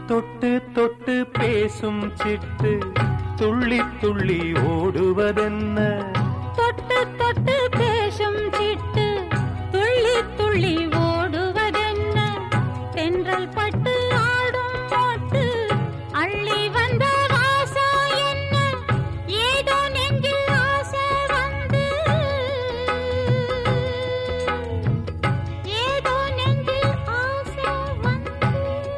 தொட்டு தொட்டு பேசும் சிட்டு துள்ளி துள்ளி ஓடுவதென்ன? தொட்டு தொட்டு பேசும் சிட்டு துள்ளி துள்ளி ஓடுவதென்ன? தென்றல் பட்டு ஆடும் பாட்டு அள்ளி வந்த வாசம் என்ன? ஏதோ நெஞ்சில் ஆசை வந்து, ஏதோ நெஞ்சில் ஆசை வந்து,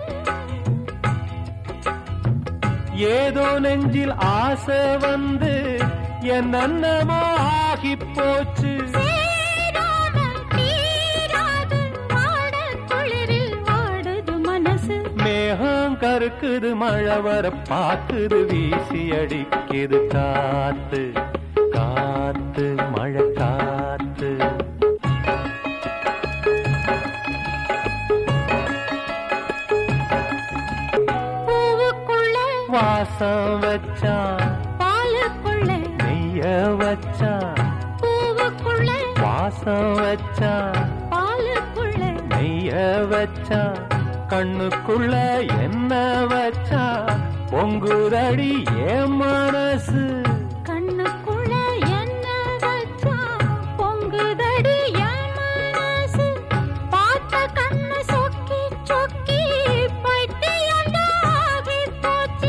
ஏதோ நெஞ்சில் ஆசை வந்து என்னென்னமோ ஆகி போச்சு. சேராமல் தீராது வாட குளிரில் வாடுது மனசு. மேகம் கருக்குது மழை வர பாக்குது வீசி அடிக்குது காத்து காத்து மழை காத்து. பூவுக்குள்ள வாசம் வச்சான் பாலுக்குள்ள, நெய்ய வச்சான், பூவுக்குள்ள வாசம் வச்சான், பாலுக்குள்ள, நெய்ய வச்சான், கண்ணுக்குள்ள என்ன வச்சான், பொங்குதடி என் மனசு. கண்ணுக்குள்ள என்ன வச்சா பொங்குதடி என் மனசு. பார்த்த கண்ணு சொக்கி சொக்கி பைத்தியமாகி போச்சு.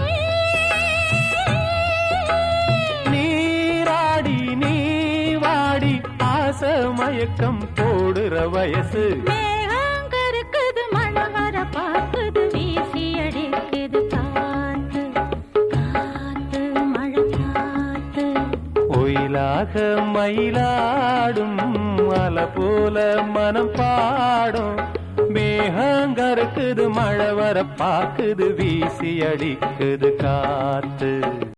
நீராடி நீ வாடி ஆசை மயக்கம் போடுற வயசு. மேகம் கருக்குது மழை வர பார்க்குது வீசி அடிக்குது காத்து காத்து மழை காத்து. ஒயிலாக மயிலாடும் அலை போல மனம் பாடும். மேகங்கருக்குது மழை வர பாக்குது வீசி அடிக்குது காத்து.